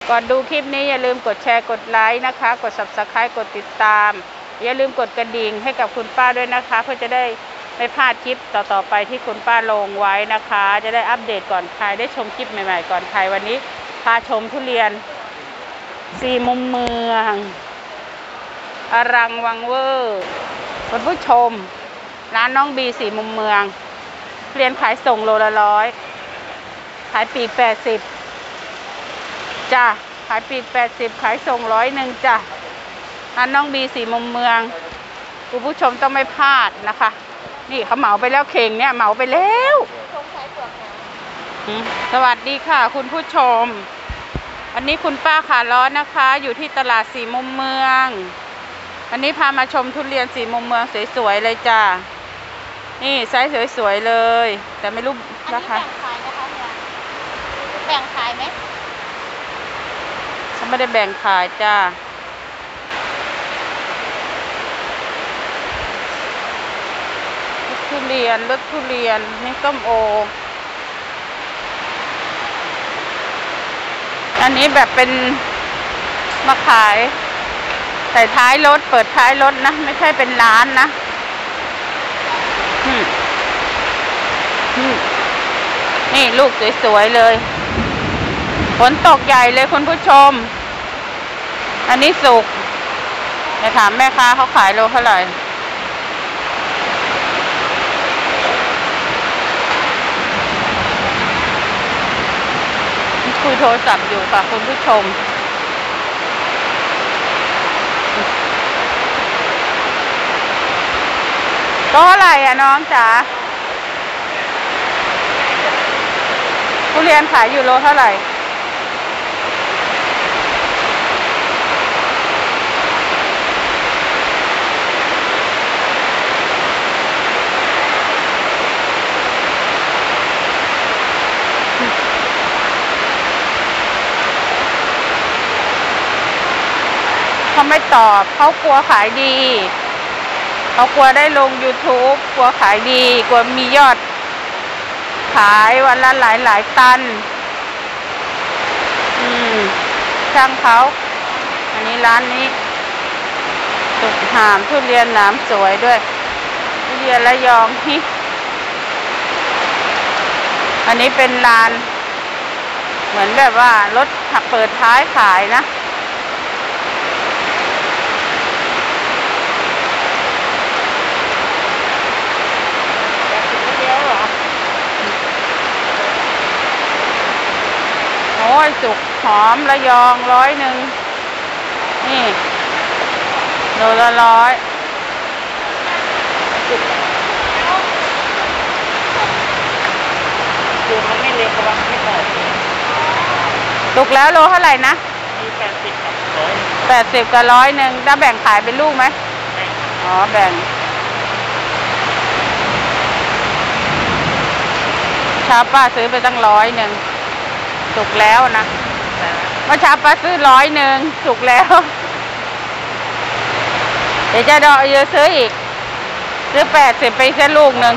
ก่อนดูคลิปนี้อย่าลืมกดแชร์กดไลค์นะคะกด Subscribe กดติดตามอย่าลืมกดกระดิ่งให้กับคุณป้าด้วยนะคะเพื่อจะได้ไม่พลาดคลิปต่อๆไปที่คุณป้าลงไว้นะคะจะได้อัปเดตก่อนใครได้ชมคลิปใหม่ๆก่อนใครวันนี้พาชมทุเรียน4 มุมเมืองอรังวังเวอร์คุณผู้ชมร้านน้องบี4 มุมเมืองเรียนขายส่งโลละ100ขายปีก80จ้ะขายปีก80ขายส่ง100จ้ะร้านน้องบี4 มุมเมืองคุณผู้ชมต้องไม่พลาดนะคะนี่เขาเหมาไปแล้วเข่งเนี่ยเหมาไปแล้วสวัสดีค่ะคุณผู้ชมวันนี้คุณป้าขาล้อนะคะอยู่ที่ตลาด4 มุมเมืองวันนี้พามาชมทุเรียน4 มุมเมืองสวยๆเลยจ้านี่ไซส์สวยๆเลยแต่ไม่รู้ราคาแบ่งขายไหมเขาไม่ได้แบ่งขายจ้ารถทุเรียนนี่ส้มโออันนี้แบบเป็นมาขายใส่ท้ายรถเปิดท้ายรถนะไม่ใช่เป็นร้านนะนี่ลูกสวยๆเลยฝนตกใหญ่เลยคุณผู้ชมอันนี้สุกจะถามแม่ค้าเขาขายโลเท่าไหร่คุยโทรศัพท์อยู่ค่ะคุณผู้ชมโลเท่าไหร่อ่ะน้องจ๋าทุเรียนขายอยู่โลเท่าไหร่เขาไม่ตอบเขากลัวขายดีเขากลัวได้ลง YouTube กลัวขายดีกลัวมียอดขายวันละหลายตันช่างเขาอันนี้ร้านนี้สุกหามทุเรียนหนามสวยด้วยทุเรียนระยองฮิอันนี้เป็นร้านเหมือนแบบว่ารถเปิดท้ายขายนะโอ้ยสุกหอมระยอง100นี่โลละ100 ดูมันไม่เล็กกว่าไม่พอสุกแล้วโลเท่าไหร่นะมี80 กับ 100กับ100จะแบ่งขายเป็นลูกไหมอ๋อแบ่งเช้าป้าซื้อไปตั้ง100สุกแล้วนะเมื่อเช้าป้าซื้อ100สุกแล้วเดี๋ยวจะดอกเยอะซื้ออีกซื้อ80ไปซื้อลูก1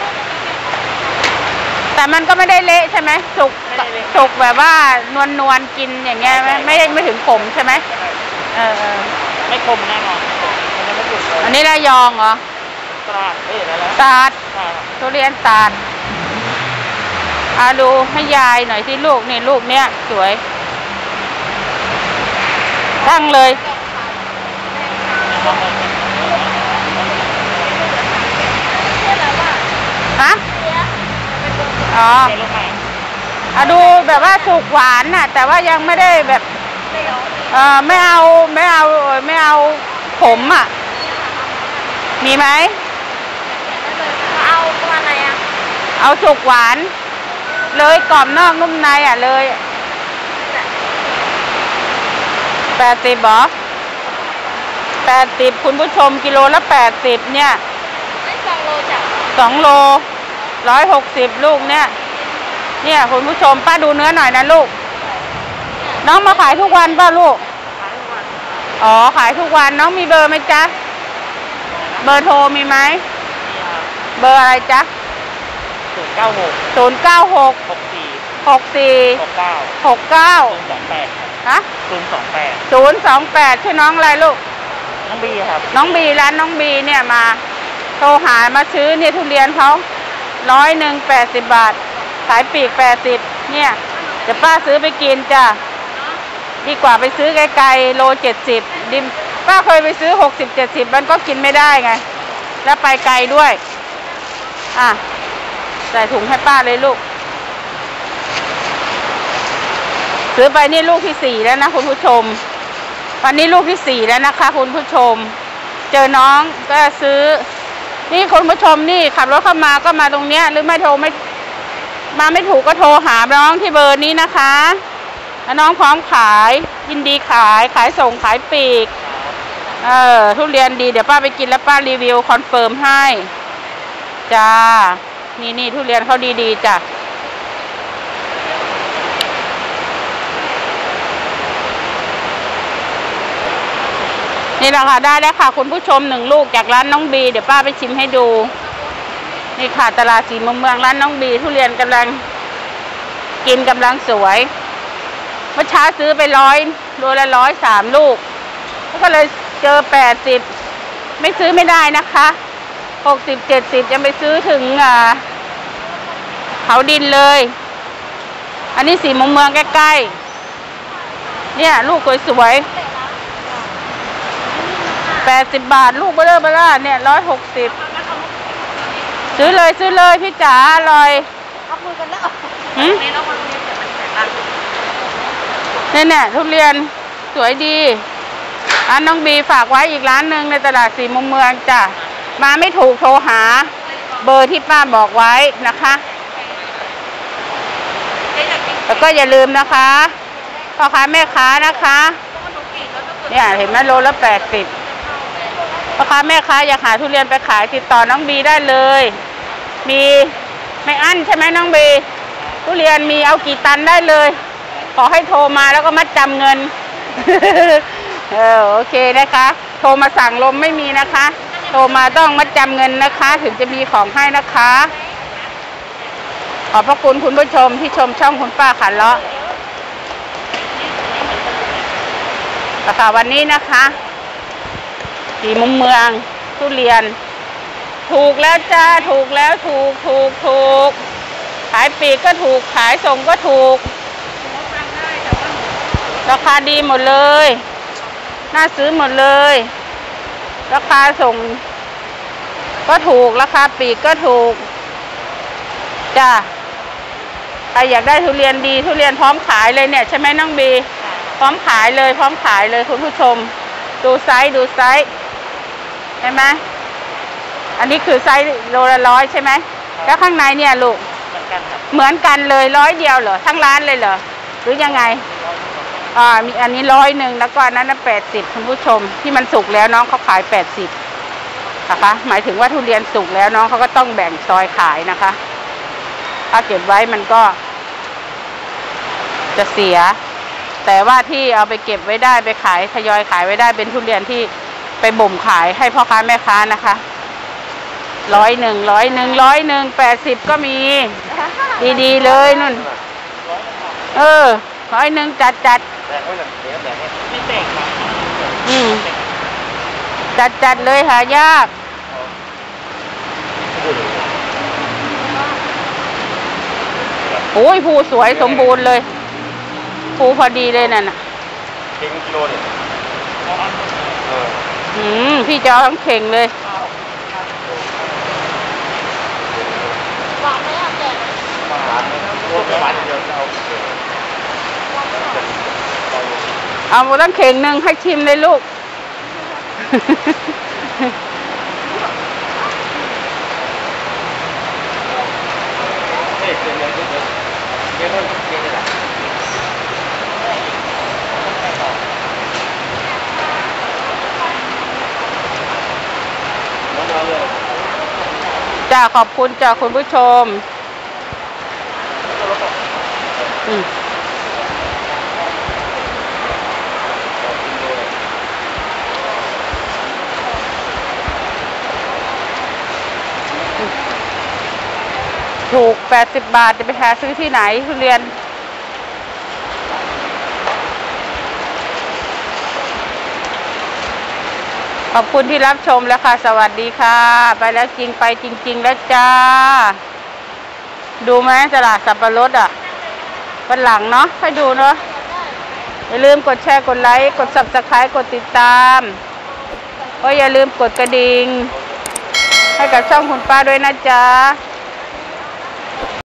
แต่มันก็ไม่ได้เละใช่ไหมสุกแบบว่านวลกินอย่างเงี้ยไม่ถึงขมใช่ไหมไม่คมแน่นอนอันนี้ระยองเหรอตราดทุเรียนตราดดูให้ยายหน่อยที่ลูกนี่ลูกเนี้ยสวยตั้งเลยฮะอ๋อดูแบบว่าสุกหวานน่ะแต่ว่ายังไม่ได้แบบไม่เอาขมอ่ะมีไหมเอาประมาณไหนอ่ะเอาสุกหวานเลยกรอบนอกนุ่มในอ่ะเลย80เหรอ80คุณผู้ชมกิโลละ80เนี่ยไม่2 โลจ้ะ 2 โล160ลูกเนี่ยคุณผู้ชมป้าดูเนื้อหน่อยนะลูกน้องมาขายทุกวันป่ะลูกอ๋อขายทุกวันน้องมีเบอร์ไหมจ๊ะเบอร์โทรมีไหมเบอร์อะไรจ๊ะ096 64 69 69 ฮะ 028 028ชื่อน้องอะไรลูกน้องบีครับน้องบีร้านน้องบีเนี่ยมาโทรหามาซื้อเนี่ยทุเรียนเขา100 80 บาทขายปีก80เนี่ยเดี๋ยวป้าซื้อไปกินจ้ะดีกว่าไปซื้อไกลๆโล70ดิมป้าเคยไปซื้อ60-70มันก็กินไม่ได้ไงแล้วไปไกลด้วยอ่ะใส่ถุงให้ป้าเลยลูกซื้อไปนี่ลูกที่4แล้วนะคุณผู้ชมวันนี้ลูกที่4แล้วนะคะคุณผู้ชมเจอน้องก็ซื้อนี่คุณผู้ชมนี่ขับรถเข้ามาก็มาตรงเนี้ยหรือไม่โทรไม่ถูกก็โทรหาน้องที่เบอร์นี้นะคะแล้วน้องพร้อมขายยินดีขายส่งขายปีกทุเรียนดีเดี๋ยวป้าไปกินแล้วป้ารีวิวคอนเฟิร์มให้จ้านี่ทุเรียนเขาดีๆจ้ะนี่แหละค่ะได้แล้วค่ะคุณผู้ชม1 ลูกจากร้านน้องบีเดี๋ยวป้าไปชิมให้ดูนี่ค่ะตลาดสีมุมเมืองร้านน้องบีทุเรียนกำลังกินกำลังสวยเมื่อเช้าซื้อไป100โลละ103 ลูกก็เลยเจอ80ไม่ซื้อไม่ได้นะคะ60-70ยังไปซื้อถึงเขาดินเลยอันนี้สีมุมเมืองใกล้ๆเนี่ยลูกสวย80 บาทลูกเบลอเนี่ย160ซื้อเลยพี่จ๋าอร่อยเอาคุยกันแล้วเนี่ยทุเรียนสวยดีร้านน้องบีฝากไว้อีกร้านหนึ่งในตลาดสีมุมเมืองจ้ะมาไม่ถูกโทรหาเบอร์ที่ป้าบอกไว้นะคะแล้วก็อย่าลืมนะคะพ่อค้าแม่ค้านะคะเนี่ยเห็นไหมโลละ80พ่อค้าแม่ค้าอยากหาทุเรียนไปขายติดต่อน้องบีได้เลยมีไม่อั้นใช่ไหมน้องบีทุเรียนมีเอากี่ตันได้เลยขอให้โทรมาแล้วก็มัดจำเงิน โอเคนะคะโทรมาสั่งลมไม่มีนะคะโทรมาต้องมัดจำเงินนะคะถึงจะมีของให้นะคะขอบพระคุณคุณผู้ชมที่ชมช่องคุณป้าขันเลาะค่ะวันนี้นะคะสีมุมเมืองทุเรียนถูกแล้วจ้าถูกแล้วถูกขายปีกก็ถูกขายส่งก็ถูกราคาดีหมดเลยน่าซื้อหมดเลยราคาส่งก็ถูกราคาปีกก็ถูกจ้าใครอยากได้ทุเรียนดีทุเรียนพร้อมขายเลยเนี่ยใช่ไหมน้องบีพร้อมขายเลยคุณผู้ชมดูไซส์เห็นไหมอันนี้คือไซส์โลละ100ใช่ไหมแล้วข้างในเนี่ยลูกเหมือนกันเลย100เดียวเหรอทั้งร้านเลยเหรอหรือยังไงมีอันนี้100แล้วก็อันนั้น80คุณผู้ชมที่มันสุกแล้วน้องเขาขาย80นะคะหมายถึงว่าทุเรียนสุกแล้วน้องเขาก็ต้องแบ่งซอยขายนะคะถ้าเก็บไว้มันก็จะเสียแต่ว่าที่เอาไปเก็บไว้ได้ไปขายทยอยขายไว้ได้เป็นทุเรียนที่ไปบ่มขายให้พ่อค้าแม่ค้านะคะ100 80ก็มีดีๆเลยนุ่น100จัดไม่เตะครับจัดเลยหายากโอ้ยภูสวยสมบูรณ์เลยภูพอดีเลยนั่นน่ะเข่งกิโลเนี่ยพี่จะเอาทั้งเข่งเลยหวานไหมอ่ะแกหวานเดียวเอาตั้งเข่งหนึ่งให้ชิมเลยลูกจ้าขอบคุณจ้าคุณผู้ชมถูก80 บาทจะไปหาซื้อที่ไหนทุเรียนขอบคุณที่รับชมแล้วค่ะสวัสดีค่ะไปแล้วจริงไปจริงๆแล้วจ้าดูไหมตลาดสับปะรดอ่ะวันหลังเนาะให้ดูเนาะอย่าลืมกดแชร์กดไลค์กด Subscribe กดติดตามก็อย่าลืมกดกระดิ่งให้กับช่องคุณป้าด้วยนะจ๊ะ